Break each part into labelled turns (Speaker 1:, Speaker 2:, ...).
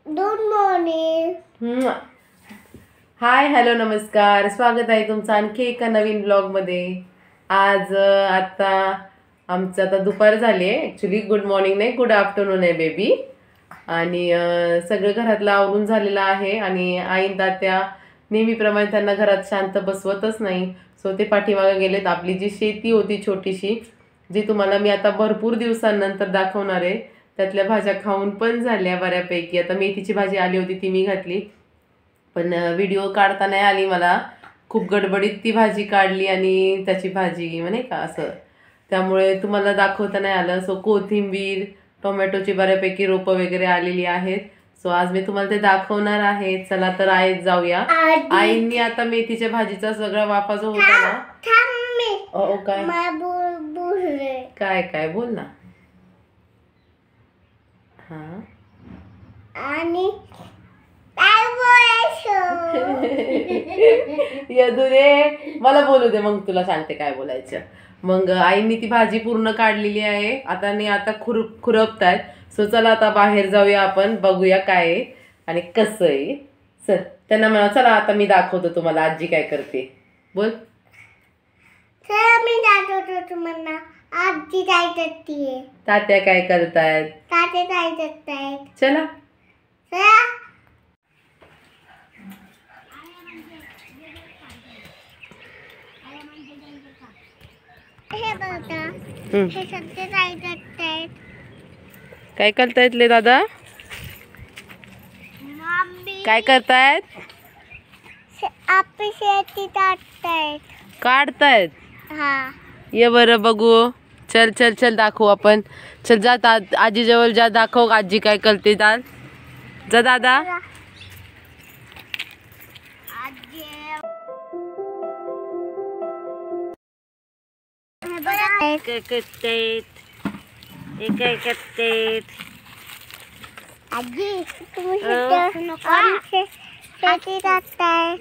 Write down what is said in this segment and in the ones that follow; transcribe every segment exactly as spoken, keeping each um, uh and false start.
Speaker 1: Good morning.
Speaker 2: Hi hello नमस्कार, स्वागत आहे तुमचं आणखी एका नवीन ब्लॉगमध्ये. आज आता आमचं आता दुपार झाली आहे. ॲक्च्युली गुड मॉर्निंग नाही, गुड आफ्टरनून आहे बेबी. आणि सगळं घरातलं आवरून झालेलं आहे. आणि आई तात्या नेहमीप्रमाणे त्यांना घरात शांत बसवतच नाही, सो ते पाठीमागे गेलेत. आपली जी शेती होती छोटीशी, जी तुम्हाला मी आता भरपूर दिवसांनंतर दाखवणार आहे, त्यातल्या भाज्या खाऊन पण झाल्या बऱ्यापैकी. आता मेथीची भाजी आली होती ती मी घातली, पण व्हिडिओ काढता नाही आली मला. खूप गडबडीत ती भाजी काढली आणि त्याची भाजी म्हणे का असं, त्यामुळे तुम्हाला दाखवता नाही आलं. सो कोथिंबीर टोमॅटोची बऱ्यापैकी रोपं वगैरे आलेली आहेत. सो आज मी तुम्हाला ते दाखवणार आहे. चला तर आईत जाऊया. आईंनी आता मेथीच्या भाजीचा सगळा वाफा जो होता ना, ओ काय काय काय बोल ना. हा
Speaker 1: आणि
Speaker 2: यदुरे मला बोलू दे, मग तुला सांगते काय बोलायचं. मग आईंनी ती भाजी पूर्ण काढलेली आहे. आता नाही आता खुर खुरपतायत. सो चला आता बाहेर जाऊया, आपण बघूया काय आहे आणि कसं आहे. चल त्यांना म्हणा, चला आता मी दाखवतो तुम्हाला आजी काय करते. बोल.
Speaker 1: मी दाखवतो तुम्हाला आजी काय करते.
Speaker 2: तात्या काय करतायत.
Speaker 1: तात्या काय करतायत.
Speaker 2: चला
Speaker 1: चला. हे बघा, हे सगळे काय करतायत.
Speaker 2: काय करतायत ले दादा,
Speaker 1: मम्मी
Speaker 2: काय करतायत.
Speaker 1: आपली शेती काढतायत.
Speaker 2: काढतायत.
Speaker 1: हा
Speaker 2: ये बरं बघू. चल चल चल दाखवू आपण. चल जा आजी जवळ जा, दाखव आजी काय करते. दाद जा दादा.
Speaker 1: आजी काय करतायत. हे काय करतायत. आजी तुम्ही शेती काढतायत.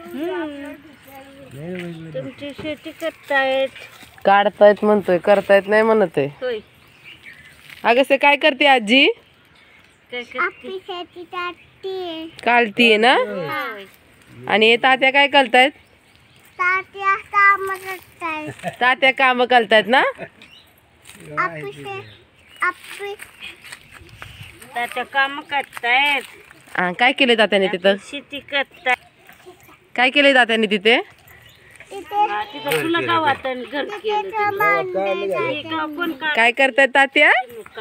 Speaker 1: तुमची शेती करतायत.
Speaker 2: काढतायत म्हणतोय, करतायत नाही म्हणत आहे. अगं से काय करते आजी.
Speaker 1: आपली शेती काढते.
Speaker 2: काढतीये ना. आणि हे तात्या काय करतायत.
Speaker 1: तात्या काम करतायत.
Speaker 2: तात्या काम करतायत ना.
Speaker 1: आपली आपली तात्या काम करतायत.
Speaker 2: हा काय केले तात्याने तिथं.
Speaker 1: शेती करतायत.
Speaker 2: काय केले तात्याने तिथे. काय करतायत तात्या.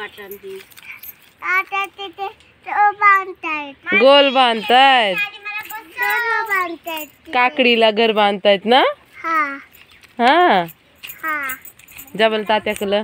Speaker 2: गोल बांधतायत. काकडीला घर बांधतायत ना. हा जा बोल तात्याकडं.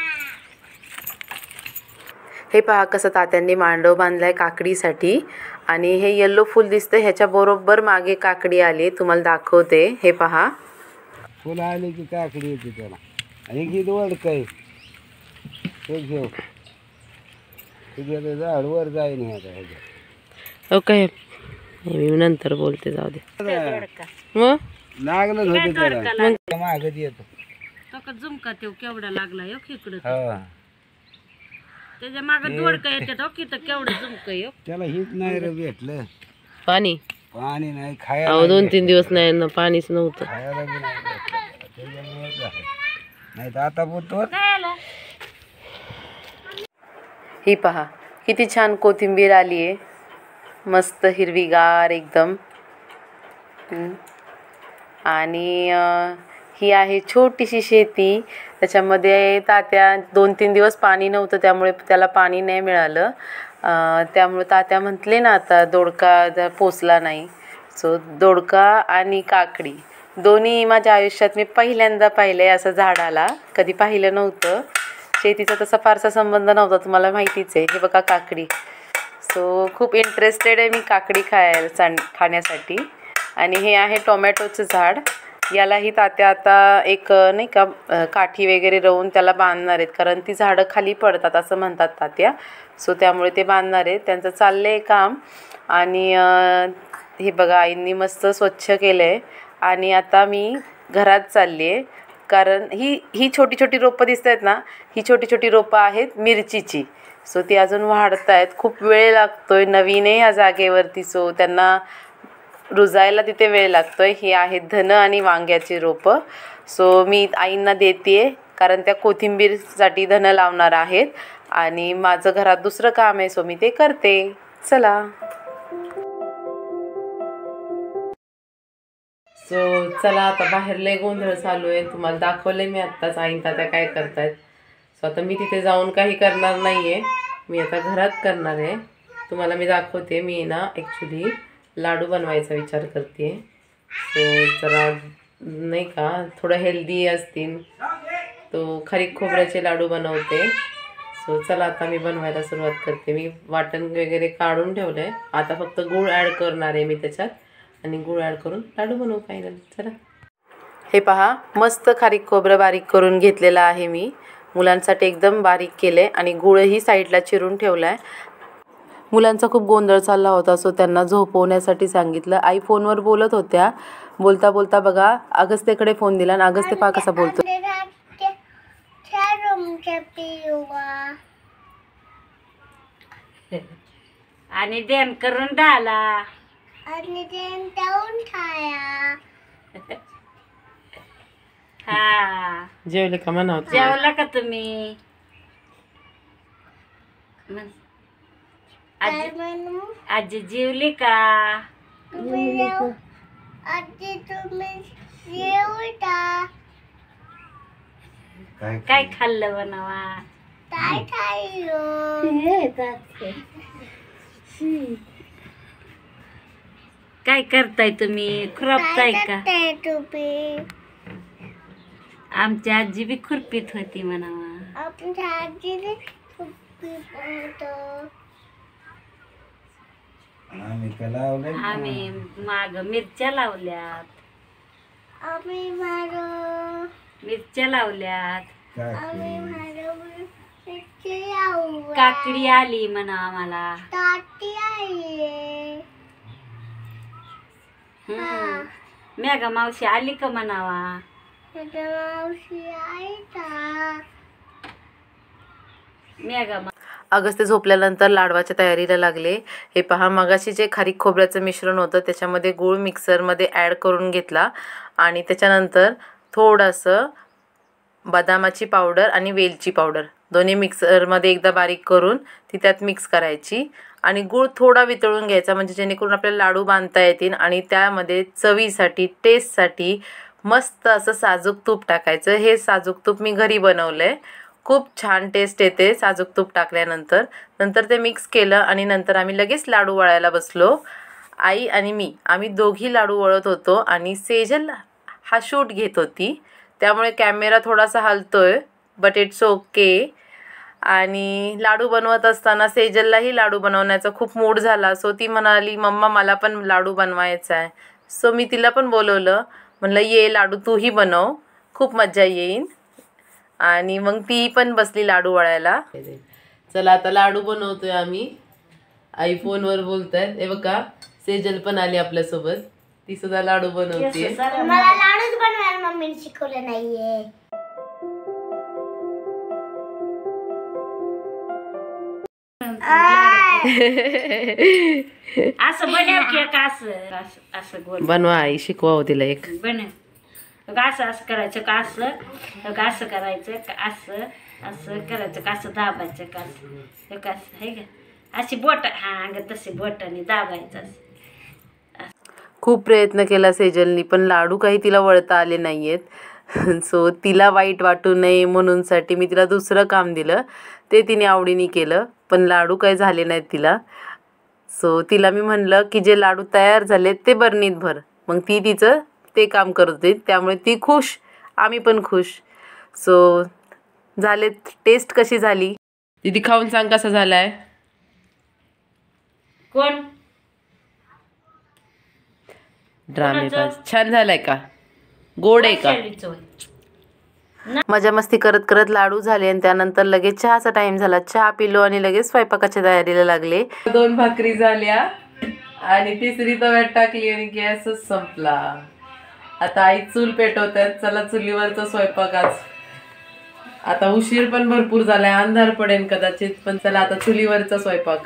Speaker 2: हे पहा कसं तात्यांनी मांडव बांधलाय काकडीसाठी. आणि हे येल्लो फुल दिसतंय, ह्याच्या बरोबर मागे काकडी आली. तुम्हाला दाखवते. हे पहा
Speaker 3: फुल आले की काकडी येते त्याला. आणि की दोड काय ते घेऊ तुझ्या झाड वर जाईन आता.
Speaker 2: ओके मी नंतर बोलते, जाऊ दे. मग
Speaker 3: लागलंच होतं त्याला, मग मागत येतो.
Speaker 4: झुमका तेव केवढा लागला इकडं.
Speaker 3: हा
Speaker 4: त्याच्या मागे दोडका येतात हो की, तर केवढं झुमक आहे.
Speaker 3: त्याला हीच नाही रे भेटलं
Speaker 2: पाणी.
Speaker 3: पाणी नाही खायला.
Speaker 2: अहो दोन तीन दिवस नाही ना, पाणीच नव्हतं.
Speaker 3: खायला बी नाही भेटलं. त्याच्यामुळे झालं. नाही तर आता बोलतो.
Speaker 2: ही पहा किती छान कोथिंबीर आली आहे, मस्त हिरवीगार एकदम. आणि ही आहे छोटीशी शेती. त्याच्यामध्ये तात्या दोन तीन दिवस पाणी नव्हतं, त्यामुळे त्याला पाणी नाही मिळालं. त्यामुळे तात्या म्हटले ना आता दोडका पोचला नाही. सो दोडका आणि काकडी दोन्ही माझ्या आयुष्यात मी पहिल्यांदा पाहिलं आहे. असं झाडाला कधी पाहिलं नव्हतं. शेतीचा तसा फारसा संबंध नव्हता, तुम्हाला माहितीच आहे. हे बघा काकडी. सो खूप इंटरेस्टेड आहे मी काकडी खायला सांड खाण्यासाठी. आणि हे आहे टोमॅटोचं झाड. यालाही तात्या आता एक नाही का काठी वगैरे रवून त्याला बांधणार आहेत, कारण ती झाडं खाली पडतात असं म्हणतात तात्या. सो त्यामुळे ते बांधणार आहेत. त्यांचं चाललं आहे काम. आणि हे बघा आईंनी मस्त स्वच्छ केलं आहे. आणि आता मी घरात चालली आहे, कारण ही ही छोटी छोटी रोपं दिसत आहेत ना, ही छोटी छोटी रोपं आहेत मिरचीची. सो ती अजून वाढतायत, खूप वेळ लागतोय, नवीन आहे या जागेवरती, सो त्यांना रुजायला तिथे वेळ लागतोय. ही आहेत धन आणि वांग्याची रोपं. सो मी आईंना देते कारण त्या कोथिंबीरसाठी धन लावणार आहेत आणि माझं घरात दुसरं काम आहे, सो मी ते करते. चला. सो चला आता बाहेर लय गोंधळ चालू आहे, तुम्हाला दाखवले मी आत्ताच आईन तात्या काय करतायत. सो आता मी तिथे जाऊन काही करणार नाही आहे, मी आता घरात करणार आहे. तुम्हाला मी दाखवते. मी ना ॲक्च्युली लाडू बनवायचा विचार करते. सो जरा नाही का थोडं हेल्दी असतील, तो खारीक खोबऱ्याचे लाडू बनवते. सो चला आता मी बनवायला सुरुवात करते. मी वाटण वगैरे काढून ठेवलं आहे, आता फक्त गूळ ॲड करणार आहे मी त्याच्यात आणि गूळ ॲड करून लाडू बनवू फायनल. चला. हे पहा, मस्त खारीक खोबरं बारीक करून घेतलेलं आहे मी, मुलांसाठी एकदम बारीक केलं आहे आणि गूळही साईडला चिरून ठेवला आहे. मुलांचा खूप गोंधळ चालला होता, सो त्यांना झोपवण्यासाठी सांगितलं. आई फोनवर बोलत होत्या, बोलता बोलता बघा अगस्तेकडे फोन दिला आणि अगस्ते पहा कसा बोलतो.
Speaker 4: आणि ध्यान करून डाला
Speaker 1: आणि ते जाऊन खाया.
Speaker 4: हा
Speaker 2: जेवले का म्हणा.
Speaker 4: जेवला का तुम्ही? म्हण.
Speaker 1: काय
Speaker 4: आजी
Speaker 1: म्हणू?
Speaker 4: आजी जेवली का?
Speaker 1: तुम्ही जेव आजी तुम्ही जेवता.
Speaker 3: काय
Speaker 4: काय खाल्लं बनावा?
Speaker 1: काय खाल्लं?
Speaker 4: काय करताय तुम्ही? खुरपताय
Speaker 1: काय
Speaker 4: का?
Speaker 1: करताय तुम्ही?
Speaker 4: आमची आजी बी खुरपीत होती म्हणावा.
Speaker 1: आमच्या आजीने खूप बनवतो.
Speaker 3: आम्ही का लावलंय?
Speaker 4: आम्ही माग मिरच्या लावल्यात.
Speaker 1: आम्ही मारो
Speaker 4: मिरच्या लावल्यात.
Speaker 3: काय
Speaker 1: आम्ही मारो मिरची लावू.
Speaker 4: काकडी आली म्हणा आम्हाला.
Speaker 1: ताटी आहे.
Speaker 4: हम्म. मेघा मावशी आली का म्हणावा.
Speaker 1: मावशी आहे का?
Speaker 4: मेघा मा
Speaker 2: अगस्ते झोपल्यानंतर लाडवाच्या तयारीला लागले. हे पहा, मगाशी जे खारीक खोबऱ्याचं मिश्रण होतं त्याच्यामध्ये गूळ मिक्सरमध्ये ॲड करून घेतला आणि त्याच्यानंतर थोडंसं बदामाची पावडर आणि वेलची पावडर दोन्ही मिक्सरमध्ये एकदा बारीक करून ती त्यात मिक्स करायची आणि गूळ थोडा वितळून घ्यायचा, म्हणजे जेणेकरून आपल्याला लाडू बांधता येतील. आणि त्यामध्ये चवीसाठी टेस्टसाठी मस्त असं साजूक तूप टाकायचं. हे साजूक तूप मी घरी बनवलं आहे, खूप छान टेस्ट येते साजूक तूप टाकल्यानंतर. नंतर ते मिक्स केलं आणि नंतर आम्ही लगेच लाडू वळायला बसलो. आई आणि मी आम्ही दोघी लाडू वळत होतो आणि सेजल हा शूट घेत होती, त्यामुळे कॅमेरा थोडासा हलतोय, बट इट्स ओके. आणि लाडू बनवत असताना सेजललाही लाडू बनवण्याचा खूप मूड झाला, सो ती म्हणाली मम्मा मला पण लाडू बनवायचा आहे. सो मी तिला पण बोलवलं, म्हणलं ये लाडू तूही बनव, खूप मजा येईन. आणि मग ती पण बसली लाडू वळायला. चला आता लाडू बनवतोय आम्ही. आई फोनवर बोलतायत. हे बघा सेजल पण आली आपल्यासोबत, ती सुद्धा लाडू बनवते.
Speaker 1: मला लाडूच बनवायला मम्मीने शिकवलं नाहीये.
Speaker 4: असं बनव की एक असं असं असं गोल
Speaker 2: बनवा आई, शिकवा तिला एक.
Speaker 4: बनव. का असं असं करायचं का असं का असं करायचं का असं असं करायचं का असं दाबायचं का असं का असं आहे का अशी बोट. हा अंग तशी बोटाने दाबायचं असं.
Speaker 2: खूप प्रयत्न केला सेजलनी, पण लाडू काही तिला वळता आले नाही आहेत. सो तिला वाईट वाटू नये म्हणूनसाठी मी तिला दुसरं काम दिलं, ते तिने आवडीने केलं, पण लाडू काही झाले नाहीत तिला. सो तिला मी म्हणलं की जे लाडू तयार झाले ते बरणीत भर, मग ती तिचं ते काम करत होती, त्यामुळे ती खुश, आम्ही पण खुश. सो झाले. टेस्ट कशी झाली दीदी खाऊन सांग कसा झालाय.
Speaker 4: कोण
Speaker 2: ड्रामेबाज छान झालाय का, गोड आहे का.
Speaker 4: वैशालीचं होय.
Speaker 2: मजा मस्ती करत करत लाडू झाले आणि त्यानंतर लगेच चहाचा टाइम झाला. चहा पिलो आणि लगेच स्वयंपाकाच्या तयारीला लागले. दोन भाकरी झाल्या आणि तिसरी तव्यात टाकली आणि गॅसच संपला. आता आई चूल पेटवतात. चला चुलीवरचा स्वयंपाक आज आता उशीर पण भरपूर झालाय, अंधार पडेल कदाचित, पण चला आता चुलीवरचा स्वयंपाक.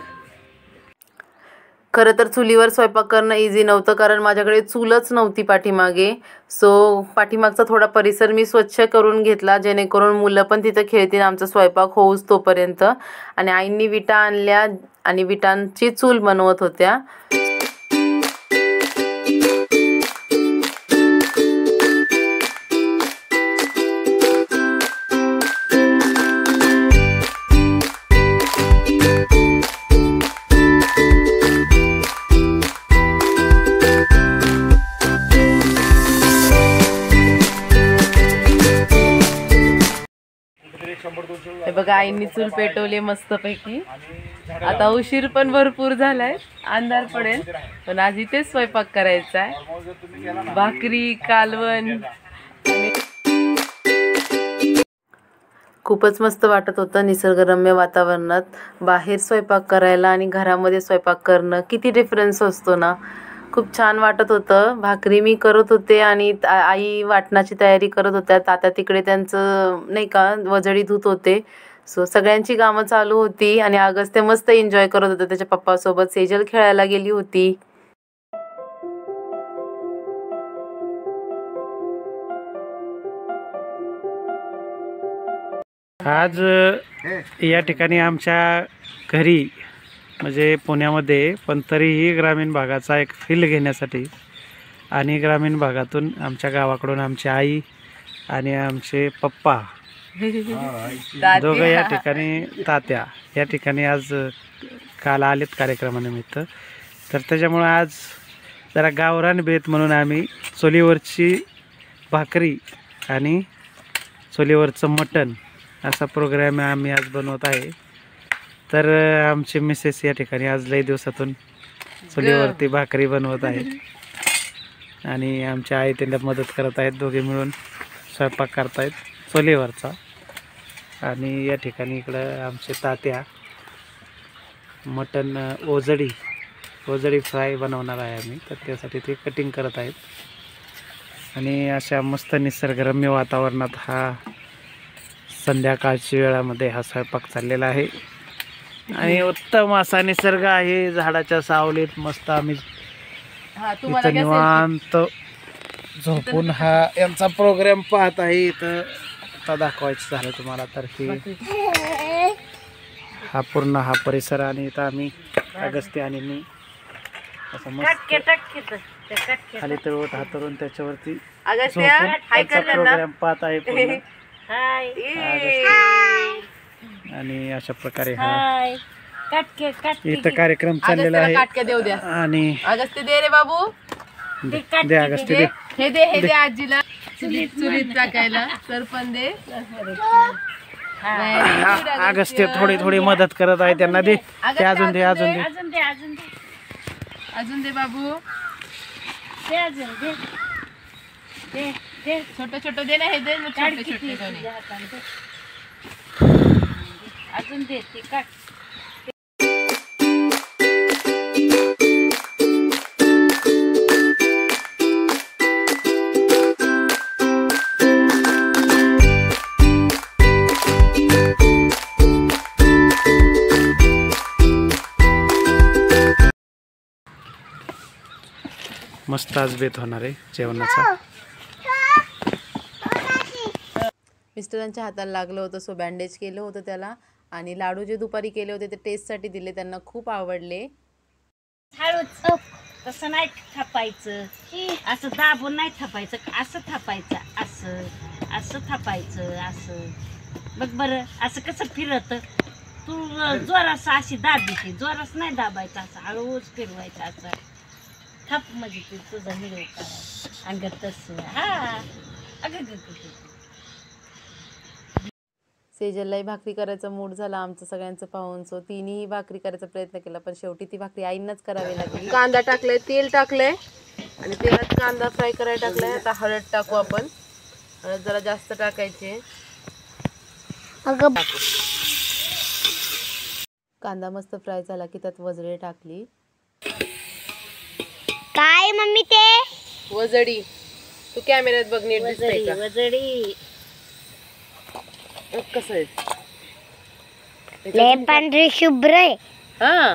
Speaker 2: खरं तर चुलीवर स्वयंपाक करणं इझी नव्हतं, कारण माझ्याकडे चूलच नव्हती पाठीमागे. सो पाठीमागचा थोडा परिसर मी स्वच्छ करून घेतला, जेणेकरून मुलं पण तिथं खेळतील आमचा स्वयंपाक होऊच तोपर्यंत. आणि आईंनी विटा आणल्या आणि विटांची चूल बनवत होत्या. हे बघा आईंनी चूल पेटवली मस्तपैकी. आता उशीर पण भरपूर झालाय, अंधार पडेल, पण आज इथेच स्वयंपाक करायचा आहे. भाकरी, कालवण. खूपच मस्त वाटत होतं निसर्गरम्य वातावरणात बाहेर स्वयंपाक करायला आणि घरामध्ये स्वयंपाक करणं किती डिफरन्स असतो ना. खूप छान वाटत होतं. भाकरी मी करत होते आणि आई वाटणाची तयारी करत होत्या. तात्या तिकडे त्यांचं नाही का वजडी धुत होते. सो सगळ्यांची कामं चालू होती आणि अगस्त्य मस्त एन्जॉय करत होता त्याच्या पप्पासोबत. सेजल खेळायला गेली होती.
Speaker 5: आज या ठिकाणी आमच्या घरी म्हणजे पुण्यामध्ये, पण तरीही ग्रामीण भागाचा एक फील घेण्यासाठी आणि ग्रामीण भागातून आमच्या गावाकडून आमची आई आणि आमचे पप्पा दोघं या ठिकाणी, तात्या या ठिकाणी आज काल आलेत कार्यक्रमानिमित्त. तर त्याच्यामुळं आज जरा गावरान बेत म्हणून आम्ही चुलीवरची भाकरी आणि चुलीवरचं मटण असा प्रोग्राम आम्ही आज बनवत आहे. तर आमचे मिसेस या ठिकाणी आज लई दिवसातून चुलीवरती भाकरी बनवत आहेत आणि आमच्या आई त्यांना मदत करत आहेत. दोघे मिळून स्वयंपाक करतायत चुलीवरचा. आणि या ठिकाणी इकडं आमचे तात्या मटण ओजडी ओजडी फ्राय बनवणार आहे आम्ही, तर त्यासाठी ते कटिंग करत आहेत. आणि अशा मस्त निसर्गरम्य वातावरणात हा संध्याकाळच्या वेळामध्ये हा स्वयंपाक चाललेला आहे. आणि उत्तम असा निसर्ग आहे, झाडाच्या सावलीत मस्त आम्ही इथं निवांत झोपून हा यांचा प्रोग्राम पाहत आहे. इथं आता दाखवायचं झालं तुम्हाला तर ही हा पूर्ण हा परिसर. आणि इथं आम्ही अगस्त्य आणि मी असं मस्त खाली तळवत हातरून त्याच्यावरती प्रोग्राम पाहत आहे पूर्ण. आणि अशा प्रकारे हा इथं कार्यक्रम चाललेला आहे. आणि
Speaker 2: अगस्त्य दे रे बाबू,
Speaker 5: दे अगस्त्य दे,
Speaker 2: हे दे हे दे आजीला चुलीत चुलीत टाकायला. सरपण दे.
Speaker 5: अगस्त्य थोडी थोडी मदत करत आहे त्यांना. दे ते अजून दे अजून दे
Speaker 4: अजून दे अजून दे
Speaker 2: अजून दे बाबू.
Speaker 4: दे अजून दे दे दे
Speaker 2: छोटं छोटं दे ना, हे दे छोटे छोटे दोन्ही.
Speaker 4: अजून दे ते काट.
Speaker 5: मस्त आज बेत होणार आहे जेवणाचा.
Speaker 2: मिस्टरांच्या हाताला लागलं होतं, सो बँडेज केलं होतं त्याला. आणि लाडू जे दुपारी केले होते ते टेस्टसाठी दिले, त्यांना खूप आवडले.
Speaker 4: हळूच तसं नाही थापायचं, असं दाबून नाही थापायचं, असं थापायचं, असं असं थापायचं, असं बघ बरं. असं कसं फिरत तू जोरास अशी दाबीची, जोरास नाही दाबायचं, असं हळूच फिरवायचं. असं थाप म्हणजे तू तुझा व्हिडिओ काढ अंगात तसं. हा अगं ग
Speaker 2: सेजललाही भाकरी करायचा मूड झाला आमचं सगळ्यांचं पाहून. सो तिनेही भाकरी करायचा प्रयत्न केला, पण शेवटी ती भाकरी आईंनाच करावी लागली. कांदा टाकलाय, तेल टाकलंय आणि तेलात कांदा फ्राय करायला टाकलाय. आता हळद टाकू आपण. हळद जरा जास्त टाकायची. कांदा मस्त फ्राय झाला की त्यात वजडी टाकली.
Speaker 1: काय मम्मी ते
Speaker 2: वजडी तू कॅमेऱ्यात बघ, नीट दिसतंय का?
Speaker 4: वजडी
Speaker 2: कसं आहे
Speaker 1: लय पांढरी शुभ्र आहे.
Speaker 2: हा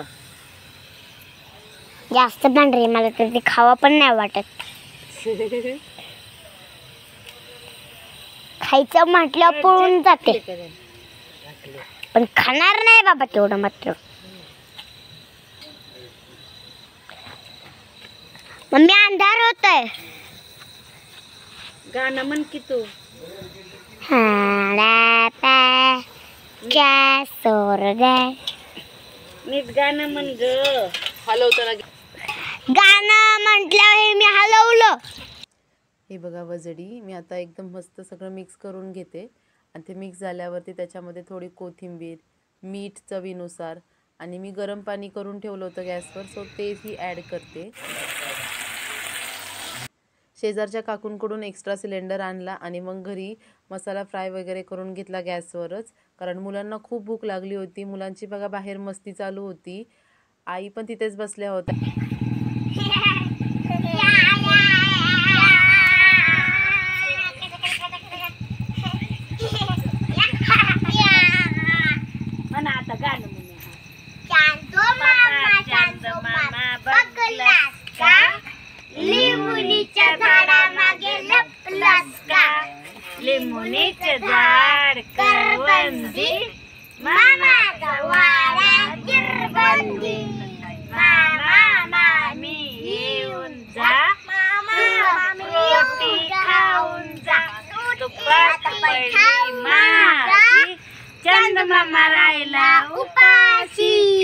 Speaker 1: जास्त पांढरी मला तर ती खावा पण नाही वाटत. खायचं म्हटलं पळून जाते पण खाणार नाही बाबा तेवढं मात्र. मम्मी अंधार होतोय.
Speaker 4: गाणं म्हण की तू. नीट गाणं म्हण ग.
Speaker 2: हलवताना
Speaker 1: गाणं म्हटलं हे मी हलवलं.
Speaker 2: हे बघा वजडी मी आता एकदम मस्त सगळं मिक्स करून घेते आणि ते मिक्स झाल्यावरती त्याच्यामध्ये थोडी कोथिंबीर, मीठ चवीनुसार आणि मी गरम पाणी करून ठेवलं होतं गॅसवर, सो तेही ॲड करते. शेजारच्या काकूंकडून एक्स्ट्रा सिलेंडर आणला आणि मग घरी मसाला फ्राय वगैरे करून घेतला गॅसवरच, कारण मुलांना खूप भूक लागली होती. मुलांची बघा बाहेर मस्ती चालू होती. आई पण तिथेच बसल्या होत्या.
Speaker 4: म्हणा आता गाणं म्हण.
Speaker 1: चांदो मामा चांदो मामा बघलास का, लिंबुनीच्या झाडामागे लपलास का.
Speaker 4: लिंबुनीचे झाड करवंदी,
Speaker 1: मामाचा वाडा गिरबंदी.
Speaker 4: मामा मामी येऊन जा, रोटी खाऊन जा. तुपात पडली माशी, चंदमामा राहिला
Speaker 1: उपाशी.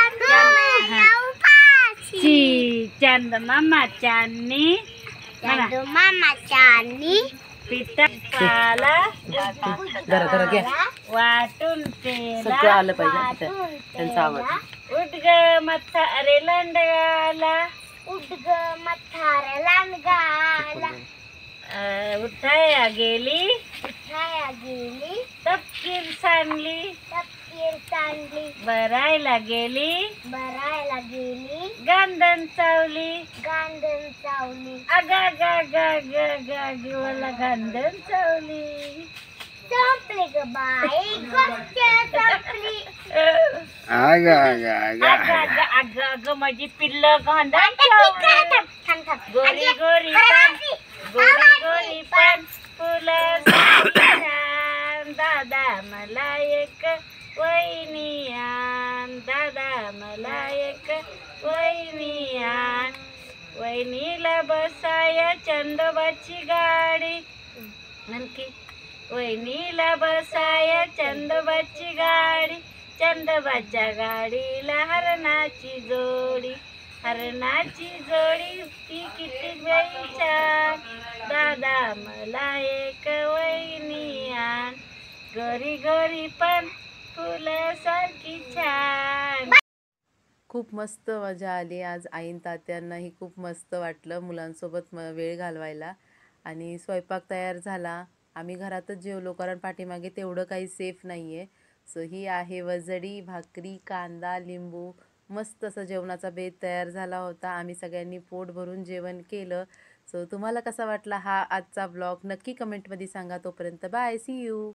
Speaker 4: ची. चंदमामाच्यांनी म्हणा
Speaker 1: चांदो मामा चांनी
Speaker 4: पिठाला
Speaker 2: जरा जरा घ्या,
Speaker 4: वाटून
Speaker 2: सगळं
Speaker 4: केला.
Speaker 2: आलं पाहिजे त्या- त्यांचा आवाज.
Speaker 4: उठ ग म्हातारे लंडगाला,
Speaker 1: उठ ग मथार लांडगाला.
Speaker 4: अं, उठाया गेली
Speaker 1: उठाया गेली
Speaker 4: तपकीर सांडली,
Speaker 1: तपकीर चांगली.
Speaker 4: भरायला गेली
Speaker 1: भरायला गेली
Speaker 4: गांधण चावली.
Speaker 1: गांधण चावली.
Speaker 4: अगा गा गा गा गा ग गांधण चावली.
Speaker 1: संपली ग बाई गोष्ट संपली.
Speaker 3: आग आग आग
Speaker 4: अग अग अग अग माझी पिल्ल गांधण चावली.
Speaker 1: थांब थांब.
Speaker 4: गोरी गोरी पण गोरी गोरी पण फुलं छान. दादा मला एक वहिनी आण, दादा मला एक वहिनी आण. वहिनीला बसाया चंदोबाची गाडी, आणखी वहिनीला बसाया चंदोबाची गाडी. चंदोबाच्या गाडीला हरणाची जोडी, हरणाची जोडी ती किती बाई छान. दादा मला एक वहिनी आण, गोरी गोरी पण फुलं सारखी छान.
Speaker 2: खूप मस्त मजा आली आज. आईन तात्यांनाही खूप मस्त वाटलं मुलांसोबत म वेळ घालवायला. आणि स्वयंपाक तयार झाला. आम्ही घरातच जेवलो कारण पाठीमागे तेवढं काही सेफ नाही आहे. सो ही आहे वजडी, भाकरी, कांदा, लिंबू. मस्त असं जेवणाचा बेत तयार झाला होता. आम्ही सगळ्यांनी पोट भरून जेवण केलं. सो तुम्हाला कसा वाटला हा आजचा ब्लॉग नक्की कमेंटमध्ये सांगा. तोपर्यंत बाय, सी यू.